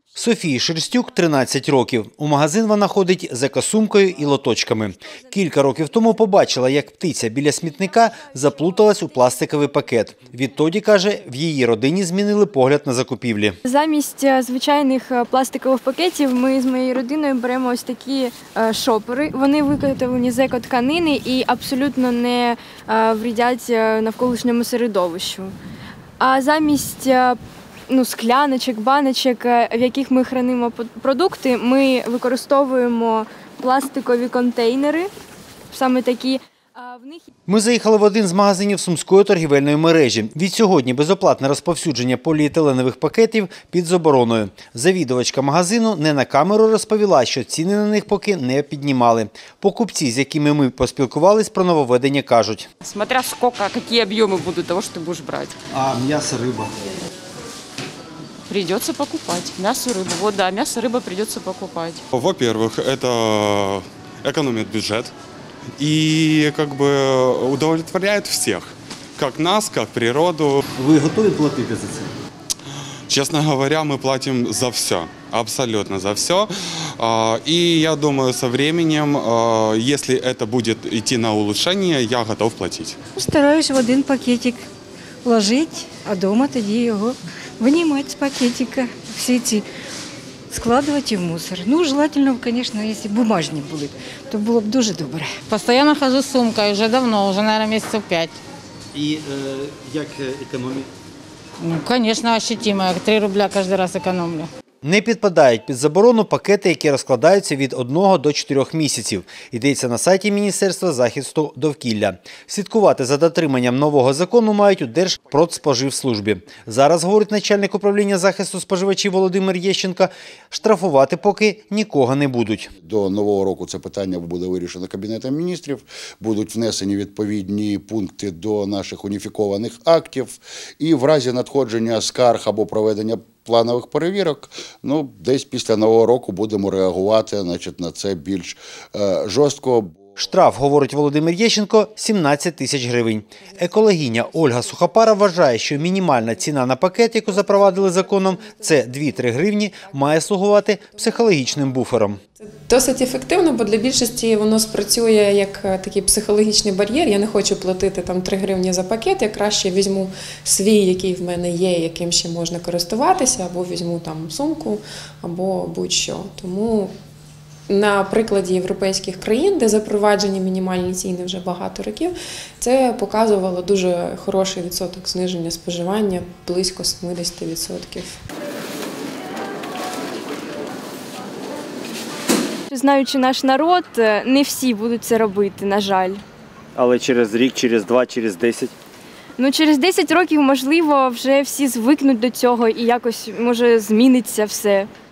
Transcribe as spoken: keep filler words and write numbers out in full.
Софії Шерстюк – тринадцять років. У магазин вона ходить з екосумкою і лоточками. Кілька років тому побачила, як птиця біля смітника заплуталась у пластиковий пакет. Відтоді, каже, в її родині змінили погляд на закупівлі. Замість звичайних пластикових пакетів ми з моєю родиною беремо ось такі шопери. Вони виготовлені з екотканини і абсолютно не вредять навколишньому середовищу. А замість ну, скляночок, баночок, в яких ми хранимо продукти, ми використовуємо пластикові контейнери, саме такі. В них... Ми заїхали в один з магазинів Сумської торгівельної мережі. Відсьогодні безоплатне розповсюдження поліетиленових пакетів під забороною. Завідувачка магазину не на камеру розповіла, що ціни на них поки не піднімали. Покупці, з якими ми поспілкувались про нововведення, кажуть. Смотря сколько, які об'єми будуть того, що ти будеш брати. А м'ясо, риба? Придется покупать мясо, рыбу. Вот да, мясо, рыба придется покупать. Во-первых, это экономит бюджет и как бы удовлетворяет всех. Как нас, как природу. Ви готові платити за це? Честно говоря, мы платим за все, абсолютно за все. И я думаю, со временем, если это будет идти на улучшение, я готов платить. Стараюсь в один пакетик ложити, а вдома тоді його винімати з пакетика, всі ці складувати в мусор. Ну, желательно, звісно, якщо бумажні були, то було б дуже добре. Постійно хожу з сумкою, вже давно, вже, мабуть, місяців п'ять. І е, як економія? Ну, звісно, ощутимо, як три рубля кожен раз економлю. Не підпадають під заборону пакети, які розкладаються від одного до чотирьох місяців. Йдеться на сайті Міністерства захисту довкілля. Слідкувати за дотриманням нового закону мають у Держпродспоживслужбі. Зараз, говорить начальник управління захисту споживачів Володимир Єщенко, штрафувати поки нікого не будуть. До нового року це питання буде вирішено Кабінетом міністрів, будуть внесені відповідні пункти до наших уніфікованих актів і в разі надходження скарг або проведення планових перевірок, ну, десь після Нового року будемо реагувати, значить, на це більш е, жорстко. Штраф, говорить Володимир Єщенко, сімнадцять тисяч гривень. Екологиня Ольга Сухопара вважає, що мінімальна ціна на пакет, яку запровадили законом, це дві-три гривні, має слугувати психологічним буфером. Досить ефективно, бо для більшості воно спрацює як такий психологічний бар'єр. Я не хочу платити там три гривні за пакет, я краще візьму свій, який в мене є, яким ще можна користуватися, або візьму там сумку, або будь-що. Тому на прикладі європейських країн, де запроваджені мінімальні ціни вже багато років, це показувало дуже хороший відсоток зниження споживання, близько сімдесят відсотків. Знаючи наш народ, не всі будуть це робити, на жаль. Але через рік, через два, через десять? Ну, через десять років, можливо, вже всі звикнуть до цього і якось, може, зміниться все.